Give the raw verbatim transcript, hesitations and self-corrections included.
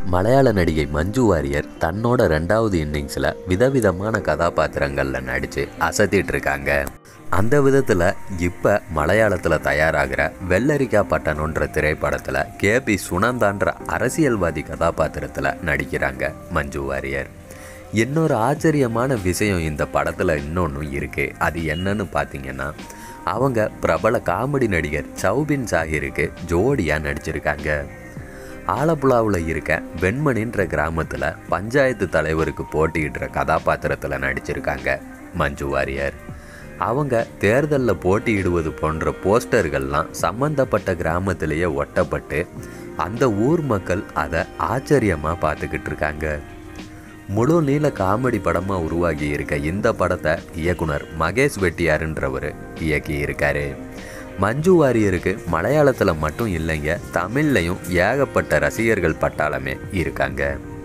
மலையாள நடிகை மஞ்சு வாரியர் தன்னோட ரெண்டாவது இன்னிங்ஸில் விதவிதமான கதாபாத்திரங்களில் நடித்து அசத்திட்டு இருக்காங்க. அந்த விதத்தில் இப்போ மலையாளத்தில் தயாராகிற வெள்ளரிக்கா பட்டணம்ன்ற திரைப்படத்தில் கேபி சுனந்தான்ற அரசியல்வாதி கதாபாத்திரத்தில் நடிக்கிறாங்க மஞ்சு வாரியர். இன்னொரு ஆச்சரியமான விஷயம் இந்த படத்தில் இன்னொன்று இருக்குது. அது என்னன்னு பார்த்தீங்கன்னா, அவங்க பிரபல காமெடி நடிகர் சௌபின் சாஹிருக்கு ஜோடியாக நடிச்சிருக்காங்க. ஆலப்புழாவில் இருக்க வெண்மணின்ற கிராமத்தில் பஞ்சாயத்து தலைவருக்கு போட்டியிடுற கதாபாத்திரத்தில் நடிச்சிருக்காங்க மஞ்சு வாரியர். அவங்க தேர்தலில் போட்டியிடுவது போன்ற போஸ்டர்கள்லாம் சம்பந்தப்பட்ட கிராமத்திலேயே ஒட்டப்பட்டு அந்த ஊர் மக்கள் அதை ஆச்சரியமாக பார்த்துக்கிட்டு இருக்காங்க. முழு நீள காமெடி படமாக உருவாகி இருக்க இந்த படத்தை இயக்குனர் மகேஷ் வெட்டியாருன்றவர் இயக்கி இருக்காரு. மஞ்சு வாரியருக்கு மலையாளத்தில் மட்டும் இல்லைங்க, தமிழ்லையும் ஏகப்பட்ட ரசிகர்கள் பட்டாளமே இருக்காங்க.